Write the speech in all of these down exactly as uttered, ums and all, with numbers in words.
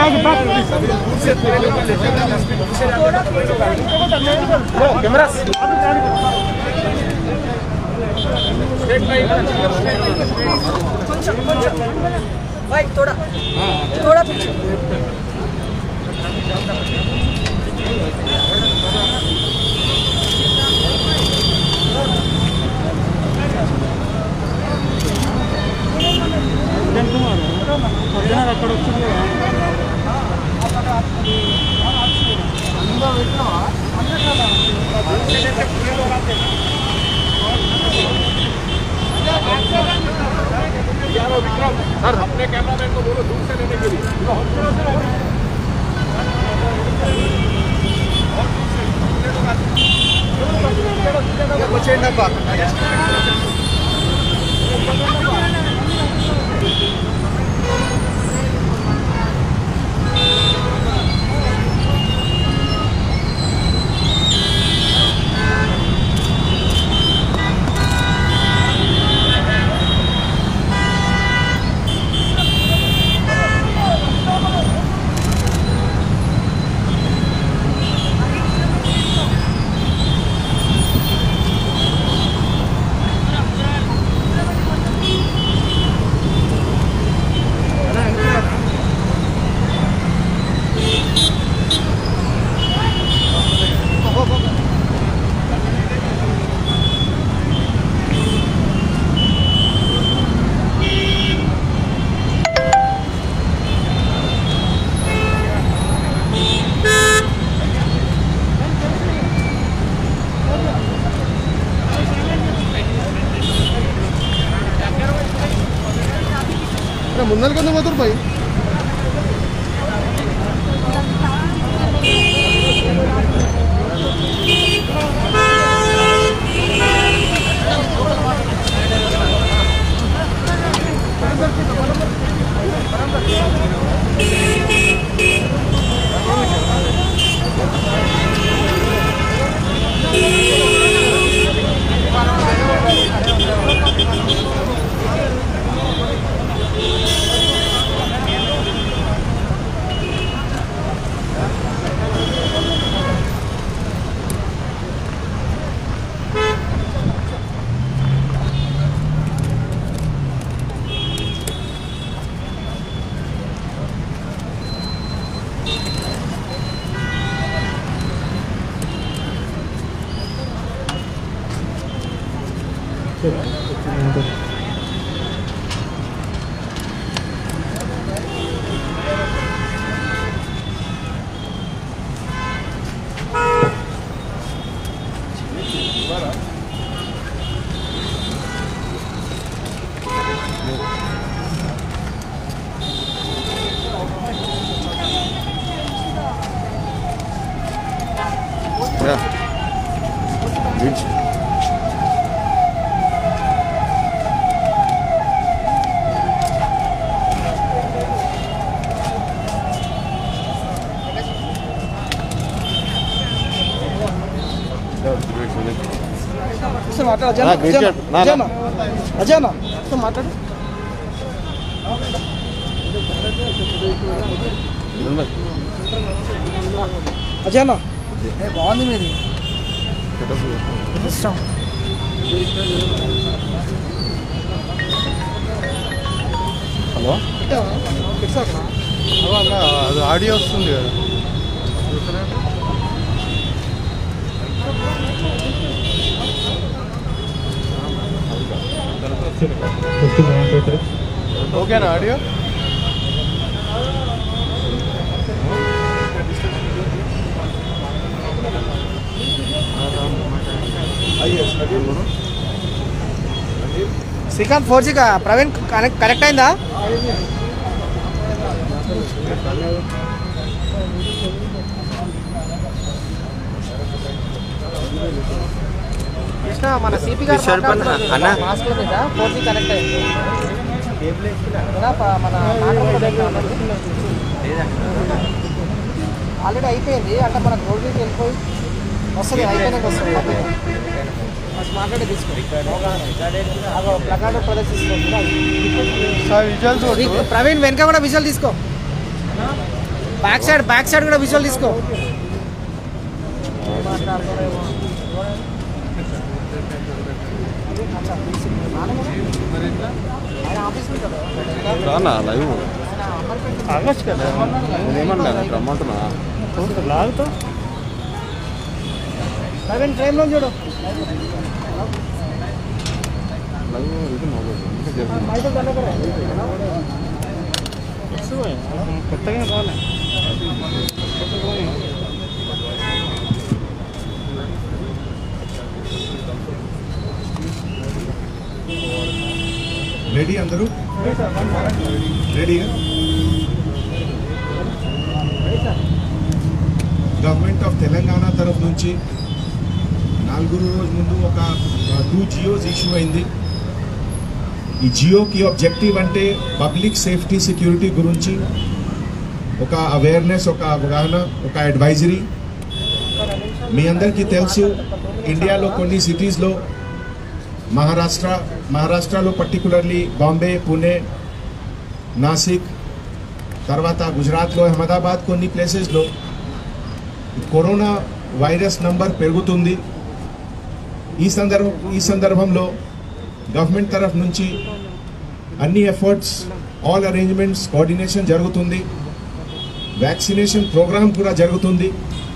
Camera भाई थोड़ा थोड़ा पीछे అక్కడ వచ్చింది सर अपने कैमरामैन को बोलो दूर से लेने के लिए ముందర కొంత పోతారు పై అజయనా మాట్లాడు అజయనా బాగుంది మీది హలో అది ఆడియో వస్తుంది కదా ఓకేనా audio Srikanth four G Praveen connect connect అయిందా కృష్ణ మన సిపి గారు అన్న మాస్క్ మీద ఫోర్ జీ కనెక్ట్ అయింది మన ఆల్రెడీ అయిపోయింది అంటే మనకు రోడ్ మీద వెళ్ళిపోయి వస్తుంది అయిపోయినాక వస్తుంది మాట్లాడి తీసుకోండి ప్లకార్డు ప్రదర్శిస్తుంది ప్రవీణ్ వెనక కూడా విజువల్ తీసుకో బ్యాక్ సైడ్ బ్యాక్ సైడ్ కూడా విజువల్ తీసుకో. రానా లైవ్ ఆగచ్చు కదా, నేనేమన్నా రమ్మంటున్నా లాగుతా ట్రైన్లో చూడు. కొత్తగా రాలే. రెడీ అందరూ రెడీగా? గవర్నమెంట్ ఆఫ్ తెలంగాణ తరఫు నుంచి నాలుగు రోజు ముందు ఒక టూ జియోస్ ఇష్యూ అయింది. ఈ జియోకి ఆబ్జెక్టివ్ అంటే పబ్లిక్ సేఫ్టీ సెక్యూరిటీ గురించి ఒక అవేర్నెస్, ఒక అవగాహన, ఒక అడ్వైజరీ. మీ అందరికీ తెలుసు ఇండియాలో కొన్ని సిటీస్లో మహారాష్ట్ర మహారాష్ట్రలో పర్టికులర్లీ బాంబే, పూణే, నాసిక్, తర్వాత గుజరాత్లో అహ్మదాబాద్ కొన్ని ప్లేసెస్లో కరోనా వైరస్ నంబర్ పెరుగుతుంది. ఈ సందర్భం ఈ సందర్భంలో గవర్నమెంట్ తరఫు నుంచి అన్ని ఎఫర్ట్స్, ఆల్ అరేంజ్మెంట్స్, కోఆర్డినేషన్ జరుగుతుంది. వ్యాక్సినేషన్ ప్రోగ్రామ్ కూడా జరుగుతుంది.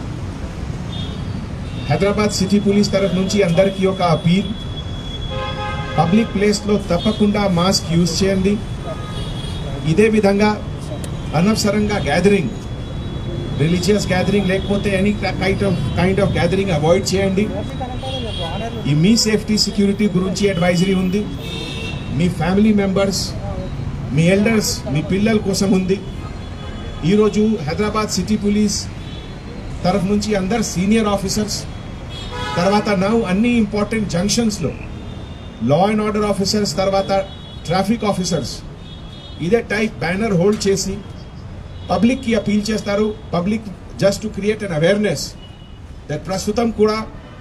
హైదరాబాద్ సిటీ పోలీస్ తరఫు నుంచి అందరికీ ఒక అపీల్, పబ్లిక్ ప్లేస్లో తప్పకుండా మాస్క్ యూజ్ చేయండి. ఇదే విధంగా అనవసరంగా గ్యాదరింగ్, రిలీజియస్ గ్యాదరింగ్ లేకపోతే any kind of kind of gathering avoid చేయండి. ఈ మీ సేఫ్టీ సెక్యూరిటీ గురించి అడ్వైజరీ ఉంది. మీ ఫ్యామిలీ మెంబర్స్, మీ ఎల్డర్స్, మీ పిల్లల కోసం ఉంది. ఈరోజు హైదరాబాద్ సిటీ పోలీస్ తరఫు నుంచి అందరు సీనియర్ ఆఫీసర్స్, తర్వాత నౌ అన్ని ఇంపార్టెంట్ జంక్షన్స్లో లా అండ్ ఆర్డర్ ఆఫీసర్స్, తర్వాత ట్రాఫిక్ ఆఫీసర్స్ ఇదే టైప్ బ్యానర్ హోల్డ్ చేసి పబ్లిక్కి అపీల్ చేస్తారు. Public just to create an awareness that ప్రస్తుతం కూడా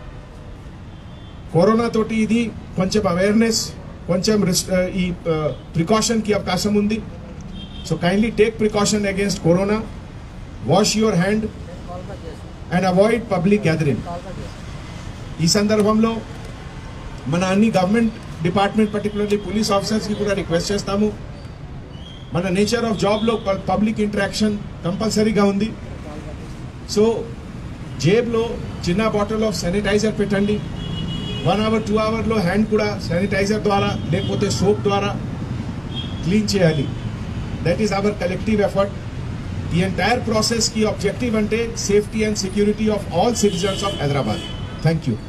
కరోనా తోటి ఇది కొంచెం అవేర్నెస్, కొంచెం ఈ ప్రికాషన్కి అవకాశం ఉంది. So kindly take precaution against corona, wash your hand and avoid public gathering. ఈ సందర్భంలో మన అన్ని గవర్నమెంట్ డిపార్ట్మెంట్, పర్టికులర్లీ పోలీస్ ఆఫీసర్స్కి కూడా రిక్వెస్ట్ చేస్తాము. మన నేచర్ ఆఫ్ జాబ్లో పబ్లిక్ ఇంటరాక్షన్ కంపల్సరీగా ఉంది. సో జేబులో చిన్న బాటిల్ ఆఫ్ శానిటైజర్ పెట్టండి. వన్ అవర్ టూ అవర్లో హ్యాండ్ కూడా శానిటైజర్ ద్వారా లేకపోతే సోప్ ద్వారా క్లీన్ చేయాలి. That is our collective effort. ఈ ఎంటైర్ ప్రాసెస్కి ఆబ్జెక్టివ్ అంటే safety and security of all citizens of Hyderabad. Thank you.